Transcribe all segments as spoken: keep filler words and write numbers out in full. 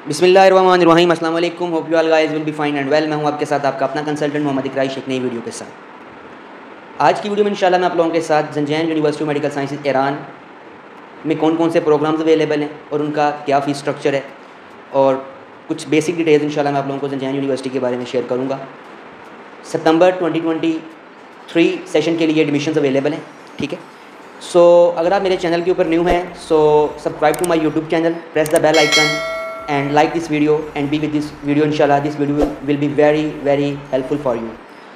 बिस्मिल्लाहिर्रहमानिर्रहीम, अस्सलाम वालेकुम। Hope you all guys will be fine and well. मैं हूं आपके साथ आपका अपना कंसल्टेंट मोहम्मद इकराई शेख, नई वीडियो के साथ। आज की वीडियो में इंशाल्लाह मैं आप लोगों के साथ Zanjan University medical Sciences Iran में कौन कौन से प्रोग्राम्स अवेलेबल हैं और उनका क्या फ़ीस स्ट्रक्चर है और कुछ बेसिक डिटेल्स इंशाल्लाह मैं आप लोगों को ज़ंजैन यूनिवर्सिटी के बारे में शेयर करूँगा। September twenty twenty three session के लिए एडमिशन्स अवेलेबल हैं, ठीक है। सो so, अगर आप मेरे चैनल के ऊपर न्यू हैं so subscribe to my YouTube channel, press the bell icon and like this video and be with this video. Inshallah this video will, will be very very helpful for you.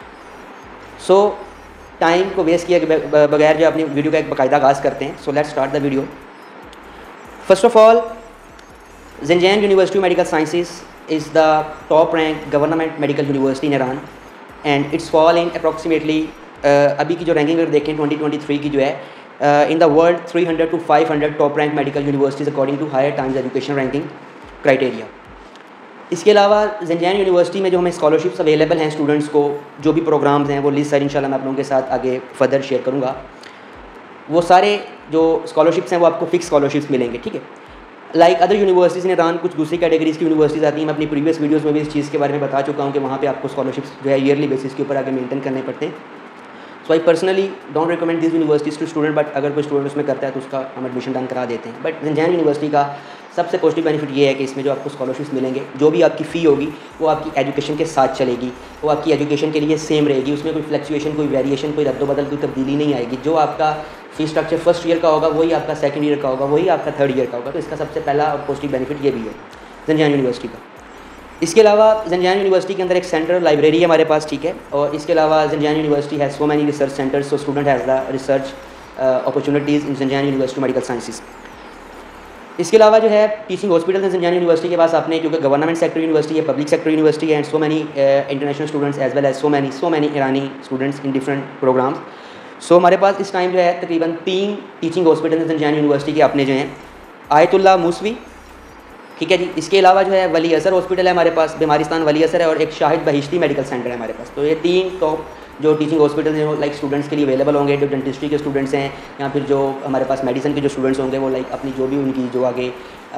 So time को waste किए बगैर जो अपनी video का एक बाकायदा आगाज़ करते हैं। So let's start the video. First of all, Zanjan University medical Sciences is the top rank government medical university in Iran and it's fall in approximately अभी की जो रैंकिंग अगर देखें ट्वेंटी ट्वेंटी थ्री की जो है in the world three hundred to five hundred top rank medical universities according to Higher Times Education ranking criteria. इसके अलावा ज़ंजैन यूनिवर्सिटी में जो हमें स्कॉलरशिप्स अवेलेबल हैं स्टूडेंट्स को, जो भी प्रोग्राम्स हैं वो लिस्ट सारी इंशाल्लाह मैं आप लोगों के साथ आगे फर्दर शेयर करूँगा। वो सारे जो स्कॉलरशिप्स हैं वो आपको फिक्स स्कॉलरशिप्स मिलेंगे, ठीक है। Like other universities in Iran कुछ दूसरी कैटेगरीज़ की यूनिवर्सिटीज़ आती हैं। मैं अपनी प्रीवियस वीडियोज़ में भी इस चीज़ के बारे में बता चुका हूँ कि वहाँ पर आपको स्कॉलरशिप्स जो है ईयरली बेसिस के ऊपर आगे मेनटेन करने पड़ते हैं। So I personally don't recommend this universities to student, but अगर कोई स्टूडेंट उसमें करता है तो उसका हम एडमिशन डन करा देते हैं। बट ज़ंजैन यूनिवर्सिटी का सबसे पॉजिटिव बेनिफिट ये है कि इसमें जो आपको स्कॉलरशिप्स मिलेंगे, जो भी आपकी फ़ी होगी वो आपकी एजुकेशन के साथ चलेगी, वो आपकी एजुकेशन के लिए सेम रहेगी। उसमें कोई फ्लक्चुएशन, कोई वेरिएशन, कोई रद्दोबदल, कोई तब्दीली नहीं आएगी। जो आपका फ़ी स्ट्रक्चर फर्स्ट ईयर का होगा वही आपका सेकंड ईयर का होगा, वही आपका थर्ड ईयर का होगा। तो इसका सबसे पहला और पॉजिटिव बेनिफिट ये भी है ज़ंजैन यूनिवर्सिटी का। इसके अलावा ज़ंजैन यूनिवर्सिटी के अंदर एक सेंट्रल लाइब्रेरी है हमारे पास, ठीक है। और इसके अलावा Zanjan University has so many research centres, so student has the research opportunities in Zanjan University medical Sciences. इसके अलावा जो है टीचिंग हॉस्पिटल है ज़ंजैन यूनिवर्सिटी के पास आपने, क्योंकि गवर्नमेंट सेक्टर यूनिवर्सिटी है, पब्लिक सेक्टर यूनिवर्सिटी है and so many international students as well as so many so many Irani students in different programmes. सो हमारे पास इस टाइम जो है तकरीबन तीन टीचिंग हॉस्पिटल हैं ज़ंजैन यूनिवर्सिटी के अपने जो हैं, आयतुल्लाह मूसवी, ठीक है जी। इसके अलावा जो है वली असर हॉस्पिटल है हमारे पास, बीमारिस्तान वली असर है, और एक शाहिद बहिश्ती मेडिकल सेंटर है हमारे पास। तो ये तीन टॉप जो टीचिंग हॉस्पिटल हैं लाइक स्टूडेंट्स के लिए अवेलेबल होंगे, जो डेंटिस्ट्री के स्टूडेंट्स हैं या फिर जो हमारे पास मेडिसिन के जो स्टूडेंट्स होंगे वो लाइक अपनी जो भी उनकी जो आगे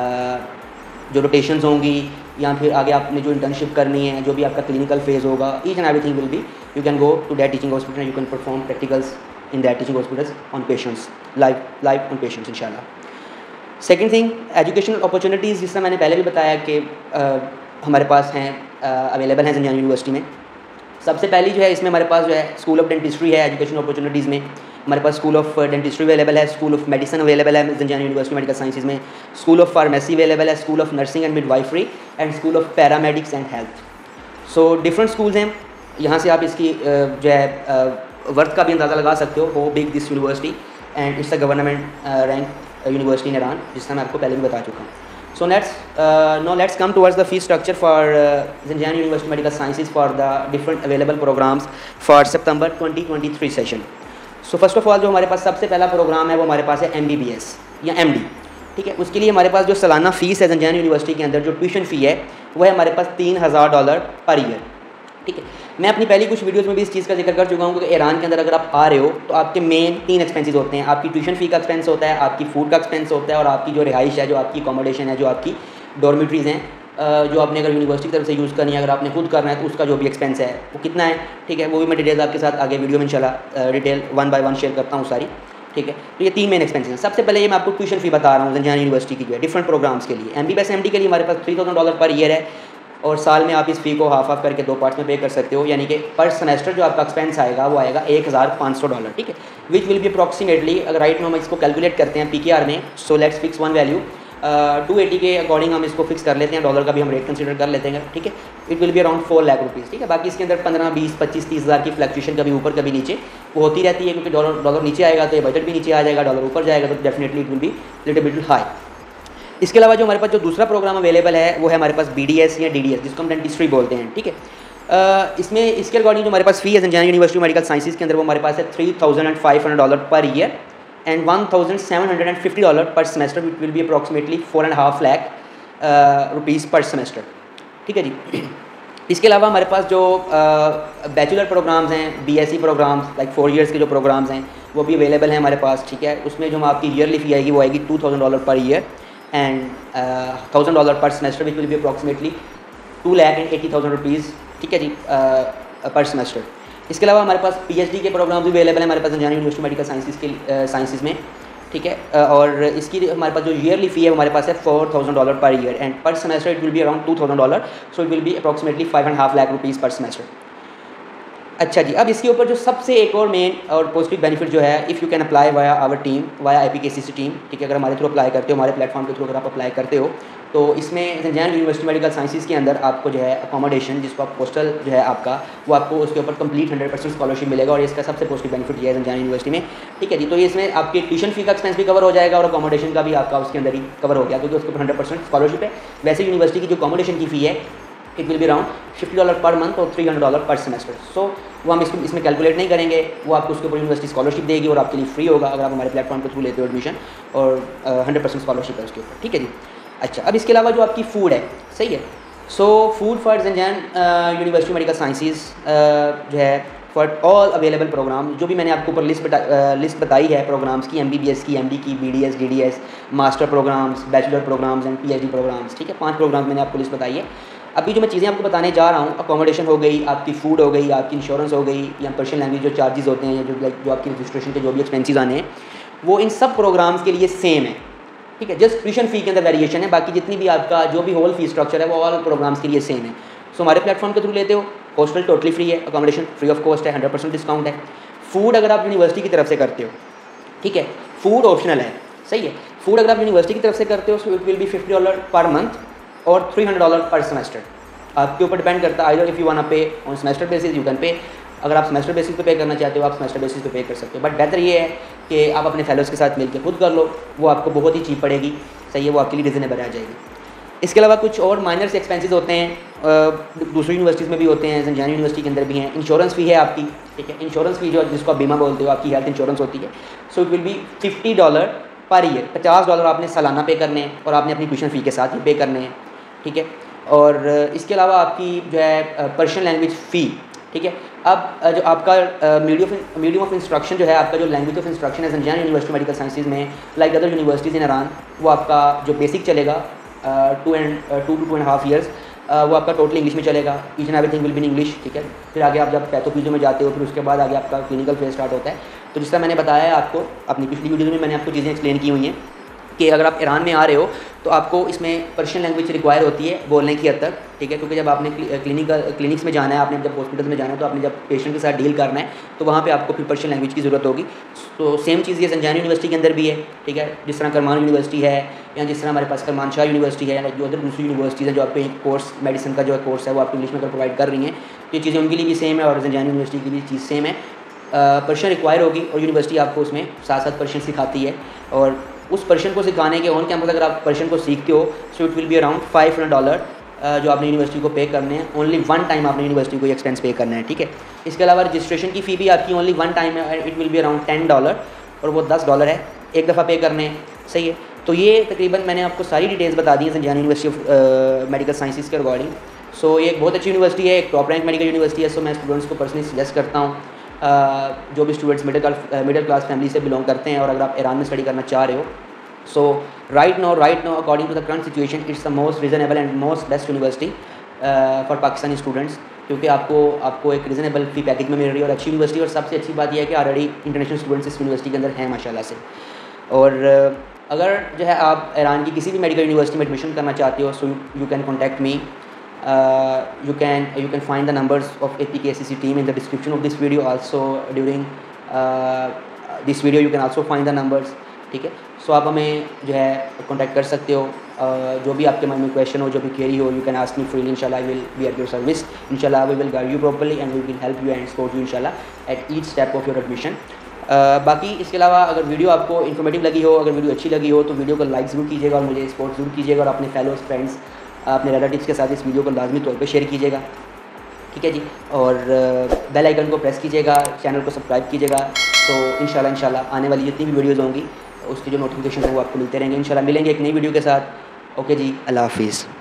जो रोटेशंस होंगी या फिर आगे आपने जो इंटर्नशिप करनी है, जो भी आपका क्लिनिकल फेज़ होगा, each and everything will be you can go to that teaching hospital, you can perform practicals in that teaching hospitals on patients, live live on patients इंशाल्लाह। सेकेंड थिंग, एजुकेशनल अपॉर्चुनिटीज़, जिससे मैंने पहले भी बताया कि हमारे पास हैं अवेलेबल हैं ज़ंजैन यूनिवर्सिटी में। सबसे पहली जो है इसमें हमारे पास जो है स्कूल ऑफ डेंटिस्ट्री है। एजुकेशनल अपॉर्चुनिटीज़ में हमारे पास स्कूल ऑफ डेंटिस्ट्री अवेलेबल है, स्कूल ऑफ मेडिसिन अवेलेबल है ज़ंजैन यूनिवर्सिटी मेडिकल साइंसेज में, स्कूल ऑफ फार्मेसी अवेलेबल है, school of nursing and midwifery and school of paramedics and health. So different schools हैं, यहाँ से आप इसकी जो है वर्थ का भी अंदाज़ा लगा सकते हो, वो big this university and it's a government rank university in Iran, जिसका मैं आपको पहले भी बता चुका हूँ। So let's know let's come towards the fee structure for Zanjan University medical Sciences for the different available programmes for September twenty twenty three session. So first of all जो हमारे पास सबसे पहला प्रोग्राम है वो हमारे पास है एम बी बी एस या एम डी, ठीक है। उसके लिए हमारे पास जो सालाना फ़ीस है ज़ंजैन यूनिवर्सिटी के अंदर, जो ट्यूशन फ़ी है वो है हमारे पास तीन हज़ार डॉलर पर ईयर, ठीक है। मैं अपनी पहली कुछ वीडियोज़ में भी इस चीज़ का जिक्र कर चुका हूँ कि ईरान के अंदर अगर आप आ रहे हो तो आपके मेन तीन एक्सपेंसेस होते हैं। आपकी ट्यूशन फ़ी का एक्सपेंस होता है, आपकी फूड का एक्सपेंस होता है और आपकी जो रिहाइश है, जो आपकी अकोमोडेशन है, जो आपकी डॉर्मेटरीज़ हैं, जो आपने अगर यूनिवर्सिटी की तरफ से यूज़ करनी है, अगर आपने खुद करना है तो उसका जो भी एक्सपेंस है वो कितना है, ठीक है। वो भी मैं डिटेल्स आपके साथ आगे वीडियो में इंशाल्लाह detail one by one share करता हूँ सारी, ठीक है। तो ये तीन मेन एक्सपेंसेस हैं। सबसे पहले ये मैं आपको ट्यूशन फ़ी बता रहा हूँ ज़ंजैन यूनिवर्सिटी की जो है डिफरेंट प्रोग्राम्स के लिए। M B B S M D के लिए हमारे पास three thousand dollar per year है और साल में आप इस फ़ी को हाफ हाफ करके दो पार्ट्स में पे कर सकते हो, यानी कि पर सेमेस्टर जो आपका एक्सपेंस आएगा वो आएगा एक हज़ार पाँच सौ डॉलर, ठीक है। विच विल बी अप्रॉक्सीमेटली, अगर राइट में हम इसको कैलकुलेट करते हैं पी के आर में, so let's fix one value to eighty के अकॉर्डिंग हम इसको फिक्स कर लेते हैं, डॉलर का भी हम रेट कंसीडर कर लेते हैं, ठीक है। It will be around four lakh rupees, ठीक है। बाकी इसके अंदर पंद्रह बीस पच्चीस तीस हज़ार की फ्लक्चुएशन कभी ऊपर कभी नीचे वो होती रहती है, क्योंकि डॉलर डॉलर नीचे आएगा तो ये बजट भी नीचे आ जाएगा, डॉलर ऊपर जाएगा तो definitely it will be little bit high. इसके अलावा जो हमारे पास जो दूसरा प्रोग्राम अवेलेबल है वो है हमारे पास बी डी एस या डी डी एस, जिसको हम डेंटिस्ट्री बोलते हैं, ठीक है। uh, इसमें इसके अकॉर्डिंग जो हमारे पास फ़ी है ज़ंजैन यूनिवर्सिटी मेडिकल साइंसेज के अंदर वो हमारे पास है three thousand and five hundred dollar per year and one thousand seven hundred and fifty dollar per semester, which will be approximately four and half lakh rupees per semester, ठीक है जी। इसके अलावा हमारे पास जो बैचलर प्रोग्राम्स हैं, B S C programs like four years के जो प्रोग्राम्स हैं वो भी अवेलेबल हैं हमारे पास, ठीक है। उसमें जो आपकी ईयरली फ़ी आएगी वो आएगी two thousand dollar per year and thousand dollar per semester which will be approximately two lakh and eighty thousand rupees, ठीक है जी, पर सेमेस्टर। इसके अलावा हमारे पास पीएचडी के प्रोग्राम भी अवेलेबल है हमारे पास जंजियाना यूनिवर्सिटी मेडिकल साइंसेज के साइंसेज में, ठीक है। और इसकी हमारे पास जो ईयरली फ़ी है हमारे पास है four thousand dollar per year and per semester it will be around two thousand dollar, so it will be approximately five and half lakh rupees per semester. अच्छा जी, अब इसके ऊपर जो सबसे एक और मेन और पॉजिटिव बेनिफिट जो है, if you can apply via our team, via I P K C C team, ठीक है, अगर हमारे थ्रू अप्लाई करते हो, हमारे प्लेटफॉर्म के थ्रू अगर आप अप्लाई करते हो, तो इसमें जंजियाना यूनिवर्सिटी मेडिकल साइंसेज के अंदर आपको जो है अकोमोडेशन, जिसको आप पोस्टल जो है आपका, वो आपको उसके ऊपर कंप्लीट हंड्रेड परसेंट स्कॉलरशिप मिलेगा और इसका सबसे पॉजिटिव बेनिफिट ये है जंजियाना यूनिवर्सिटी में, ठीक है जी। तो ये इसमें आपके ट्यूशन फी का एक्सपेंस भी कवर हो जाएगा और अकोमोडेशन का भी आपका उसके अंदर ही कवर हो गया, क्योंकि उसके ऊपर हंड्रेड परसेंट स्कॉलरशिप है। वैसे यूनिवर्सिटी की जो अकोमोडेशन की फ़ी है it will be around fifty dollar per month और three hundred dollar per semester. So वो हम इसको इसमें कैलकुलेट नहीं करेंगे, वो आपको उसके ऊपर यूनिवर्सिटी स्कॉलरशिप देगी और आपके लिए फ्री होगा अगर आप हमारे प्लेटफॉर्म के थ्रू लेते हो एडमिशन, और हंड्रेड परसेंट स्कॉलरशिप है उसके ऊपर, ठीक है जी। अच्छा, अब इसके अलावा जो आपकी फ़ूड है, सही है, so food for Zanjan university medical sciences जो है फॉर ऑल अवेलेबल प्रोग्राम, जो भी मैंने आपको ऊपर लिस्ट बता लिस्ट बताई है प्रोग्राम्स की, एमबीबीएस की, एमडी की, BDS, DDS, master programs, bachelor programs and PhD programs, ठीक है, पांच प्रोग्राम्स मैंने आपको लिस्ट बताई है। अभी जो मैं चीज़ें आपको बताने जा रहा हूँ, अकोमोडेशन हो गई, आपकी फ़ूड हो गई, आपकी इंश्योरेंस हो गई, या पर्शियन लैंग्वेज जो चार्जेस होते हैं, या जो लाइक जो आपकी रजिस्ट्रेशन के जो भी एक्सपेंसेस आने हैं, वो इन सब प्रोग्राम्स के लिए सेम है, ठीक है। जस्ट ट्यूशन फ़ी के अंदर वेरिएशन है, बाकी जितनी भी आपका जो भी होल फी स्ट्रक्चर है वो ऑल प्रोग्राम्स के लिए सेम है। सो हमारे प्लेटफॉर्म के थ्रू लेते हो, हॉस्टल टोटली फ्री है, अकोमोडेशन फ्री ऑफ कॉस्ट है, हंड्रेड परसेंट डिस्काउंट है। फूड अगर आप यूनिवर्सिटी की तरफ से करते हो, ठीक है, फूड ऑप्शनल है, सही है। फूड अगर आप यूनिवर्सिटी की तरफ से करते हो, so it will be fifty dollar per month और three hundred dollar per semester. आपके ऊपर डिपेंड करता है, either if you want pay on semester basis you can pay, अगर आप सेमेस्टर बेसिस पे पे करना चाहते हो आप सेमेस्टर बेसिस पे पे कर सकते हो, बट बेहतर ये है कि आप अपने फेलोज़ के साथ मिलकर खुद कर लो, वो आपको बहुत ही चीप पड़ेगी, सही है, वो आपके लिए रिजनेबल आ जाएगी। इसके अलावा कुछ और माइनर से एक्सपेंसेस होते हैं, दूसरी यूनिवर्सिटीज़ में भी होते हैं, जंजियाना यूनिवर्सिटी के अंदर भी हैं। इंश्योरेंस फ़ी है आपकी, ठीक है, इंश्योरेंस फ़ी जो जिसको आप बीमा बोलते हो, आपकी हेल्थ इंश्योरेंस होती है, so it will be fifty dollar per year, पचास डॉलर आपने सालाना पे करने हैं और आपने अपनी ट्यूशन फ़ी के साथ ही पे करने हैं, ठीक है। और इसके अलावा आपकी जो है पर्शियन लैंग्वेज फ़ी, ठीक है। अब जो आपका medium of medium of instruction जो है, आपका जो लैंग्वेज ऑफ इंस्ट्रक्शन है जंजियाना यूनिवर्सिटी मेडिकल साइंसेज में, like other universities in Iran, वो आपका जो बेसिक चलेगा two and two two two and half years, वो आपका टोटल इंग्लिश में चलेगा, each and everything will be in English, ठीक है। फिर आगे आप जब पैथोफिजियो में जाते हो, फिर उसके बाद आगे आपका क्लिनिकल फेज स्टार्ट होता है। तो जिस तरह मैंने बताया है आपको अपनी पिछली वीडियो में, मैंने आपको चीज़ें एक्सप्लेन की हुई हैं कि अगर आप ईरान में आ रहे हो तो आपको इसमें पर्शियन लैंग्वेज रिक्वायर होती है बोलने की हद तक, ठीक है, क्योंकि जब आपने क्लिनिकल क्लिनिक्स में जाना है, आपने जब हॉस्पिटल में जाना है, तो आपने जब पेशेंट के साथ डील करना है तो वहाँ पे आपको फिर पर्शियन लैंग्वेज की ज़रूरत होगी। तो सेम चीज़ ये जंजियाना यूनिवर्सिटी के अंदर भी है, ठीक है, जिस तरह करमान यूनिवर्सिटी है, या जिस तरह हमारे पास करमान शाह यूनिवर्सिटी है, जो अदर दूसरी यूनिवर्सिटीज़ हैं जो आपको एक कोर्स मेडिसिन का जो है कोर्स है वो आपको इंग्लिश में अगर प्रोवाइड कर रही हैं, तो ये चीज़ें उनके लिए भी सेम है और जंजियाना यूनिवर्सिटी की भी चीज़ सेम है। पर्शियन रिक्वायर होगी और यूनिवर्सिटी आपको उसमें साथ साथ पर्शियन सिखाती है, और उस पर्शियन को सिखाने के ऑन कैंपस अगर आप पर्शियन को सीखते हो, so it will be around five hundred dollar जो आपने यूनिवर्सिटी को पे करने हैं, ओनली वन टाइम आपने यूनिवर्सिटी को एक्सपेंस पे करना है, ठीक है। इसके अलावा रजिस्ट्रेशन की फ़ी भी आपकी ओनली वन टाइम है, it will be around ten dollar, और वो दस डॉलर है, एक दफ़ा पे करने हैं, सही है। तो ये तकरीबन मैंने आपको सारी डिटेल्स बता दी हैं Zanjan university of medical sciences के रिगार्डिंग। सो ये एक बहुत अच्छी यूनिवर्सिटी है, एक टॉप रैंक मेडिकल यूनिवर्सिटी है। सो मैं स्टूडेंट्स को पर्सनली सजेस्ट करता हूँ, uh, जो भी students middle middle class family से बिलोंग करते हैं और अगर आप ईरान में स्टडी करना चाह रहे हो, so right now right now according to the current situation it's the most reasonable and most best university for Pakistani students, क्योंकि आपको आपको एक रीजनेबल फी पैकेज में मिल रही है और अच्छी यूनिवर्सिटी, और सबसे अच्छी बात यह है कि ऑलरेडी इंटरनेशनल स्टूडेंट्स इस यूनिवर्सिटी के अंदर हैं माशाल्लाह से। और अगर जो है आप ईरान की किसी भी मेडिकल यूनिवर्सिटी में एडमिशन करना चाहते हो, so you can contact me, you can you can find the numbers of A P K C C team in the description of this video. Also during uh, this video you can also find the numbers, ठीक है। सो आप हमें जो है contact कर सकते हो, uh, जो भी आपके मन में क्वेश्चन हो, जो भी क्वेरी हो, you can ask me freely, इंशाल्लाह I will be at your service, इंशाल्लाह we will guide you properly and we will help you and support you इंशाल्लाह at each step of your admission. बाकी इसके अलावा अगर video आपको informative लगी हो, अगर वीडियो अच्छी लगी हो, तो वीडियो को लाइक ज़रूर कीजिएगा और मुझे सपोर्ट ज़रूर कीजिएगा, और अपने फेलोज फ्रेंड्स अपने रिलेटिव्स के साथ इस वीडियो को लाजमी तौर पे शेयर कीजिएगा, ठीक है जी। और बेल आइकन को प्रेस कीजिएगा, चैनल को सब्सक्राइब कीजिएगा, तो इंशाल्लाह इंशाल्लाह आने वाली जितनी भी वीडियोज़ होंगी उसकी जो नोटिफिकेशन है वो आपको मिलते रहेंगे। इंशाल्लाह मिलेंगे एक नई वीडियो के साथ। ओके जी, अल्लाह हाफिज़।